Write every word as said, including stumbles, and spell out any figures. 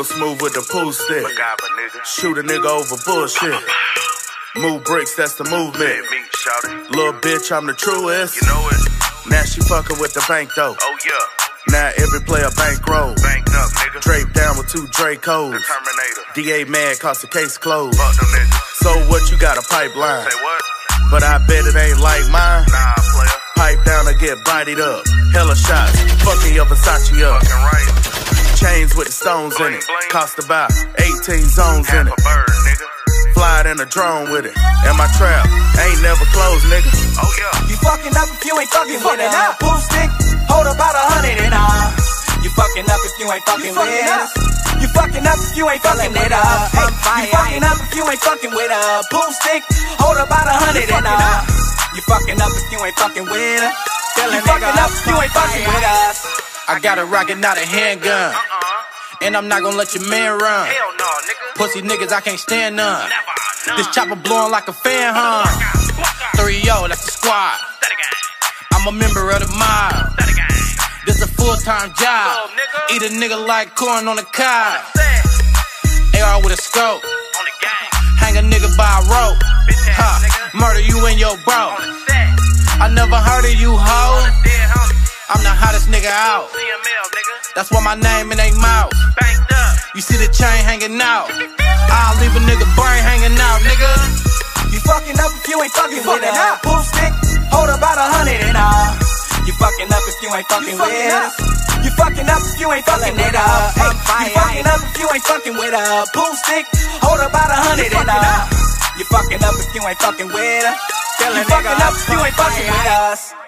Real smooth with the pool stick. Shoot a nigga over bullshit. Move bricks, that's the movement. Little bitch, I'm the truest. You know it. Now she fucking with the bank though. Oh yeah. Now every player bankroll. Banked up, nigga. Draped down with two Dracos. The Terminator. D A mad cause the case closed. Fuck them niggas. So what, you got a pipeline? Say what? But I bet it ain't like mine. Nah, player. Pipe down or get bodied up. Hella shots, fucking your Versace up. Fucking right. Chains with the stones in it. Cost about eighteen zones Half in a it. bird, nigga. Fly it in a drone with it. And my trap ain't never closed, nigga. Oh yeah. You fucking up if you ain't fucking with it. Pool stick, hold about a hundred and all. You fucking up if you ain't fucking with us. You fucking up if you ain't fucking with us. Hey, you fucking up if you ain't fucking with a pool stick, hold about a hundred and all. You fucking up if you ain't fucking with us. You fucking up if you ain't fucking with us. I got a rocket, not a handgun. Uh-uh. And I'm not gonna let your man run. Hell no, nigga. Pussy niggas, I can't stand none. Never. Nah. This chopper blowing like a fan, huh? three oh, that's the squad. I'm a member of the mob. This a full-time job. Eat a nigga like corn on a cob. A R with a scope. Hang a nigga by a rope. Ha, murder you and your bro. I never heard of you, hoe. I'm the hottest nigga out. That's why my name in they mouth. You see the chain hanging out. I'll leave a nigga brain hanging out, nigga. You fucking up if you ain't fucking with it. Pool stick, hold about a hundred and all. You fucking up if you ain't fucking with us. You fucking up if you ain't fucking with us. Hey, you fucking up if you ain't fucking with us. Pool stick, hold about a hundred and all. You fucking up if you ain't fucking with us. You fucking up if you ain't fucking with us.